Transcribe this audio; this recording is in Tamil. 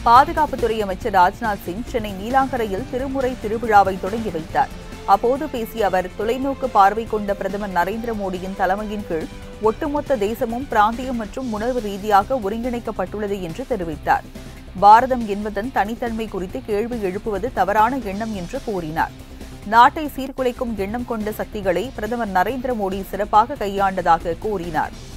பாதுகாப்புத்துறை அமைச்சர் ராஜ்நாத் சிங் சென்னை நீலாங்கரையில் திருமுறை திருவிழாவை தொடங்கி வைத்தார். அப்போது பேசிய அவர், தொலைநோக்கு பார்வை கொண்ட பிரதமர் நரேந்திர மோடியின் தலைமையின் கீழ் ஒட்டுமொத்த தேசமும் பிராந்தியம் மற்றும் உணர்வு ரீதியாக ஒருங்கிணைக்கப்பட்டுள்ளது என்று தெரிவித்தார். பாரதம் என்பதன் தனித்தன்மை குறித்து கேள்வி எழுப்புவது தவறான எண்ணம் என்று கூறினார். நாட்டை சீர்குலைக்கும் எண்ணம் கொண்ட சக்திகளை பிரதமர் நரேந்திர மோடி சிறப்பாக கையாண்டதாக கூறினார்.